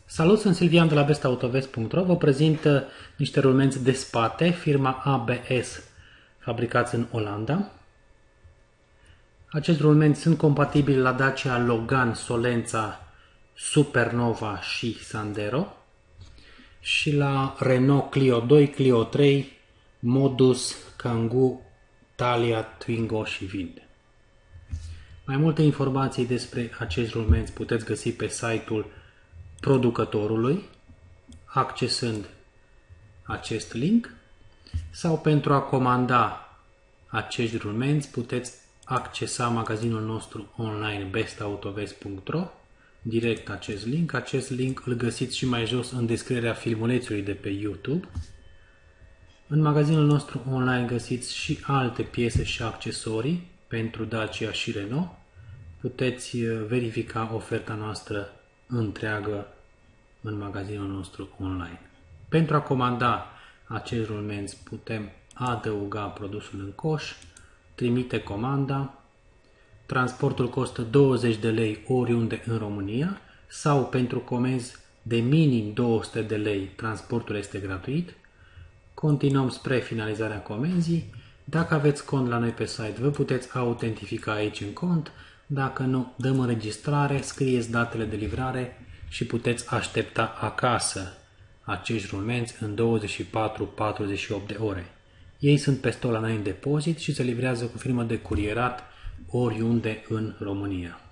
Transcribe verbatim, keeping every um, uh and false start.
Salut, sunt Silvian de la best autovest punct ro. Vă prezint uh, niște rulmenți de spate, firma A B S, fabricați în Olanda. Acești rulmenți sunt compatibili la Dacia Logan, Solența, Supernova și Sandero și la Renault Clio doi, Clio trei, Modus, Kangoo, Thalia, Twingo și Wind. Mai multe informații despre acești rulmenți puteți găsi pe site-ul producătorului, accesând acest link, sau pentru a comanda acești rulmenți puteți accesa magazinul nostru online best autovest punct ro, direct acest link. Acest link îl găsiți și mai jos în descrierea filmulețului de pe YouTube. În magazinul nostru online găsiți și alte piese și accesorii pentru Dacia și Renault. Puteți verifica oferta noastră întreagă în magazinul nostru online. Pentru a comanda acești rulmenți putem adăuga produsul în coș, trimite comanda, transportul costă douăzeci de lei oriunde în România sau pentru comenzi de minim două sute de lei transportul este gratuit. Continuăm spre finalizarea comenzii. Dacă aveți cont la noi pe site, vă puteți autentifica aici în cont. Dacă nu, dăm înregistrare, scrieți datele de livrare și puteți aștepta acasă acești rulmenți în douăzeci și patru - patruzeci și opt de ore. Ei sunt pe stol la noi în depozit și se livrează cu firmă de curierat oriunde în România.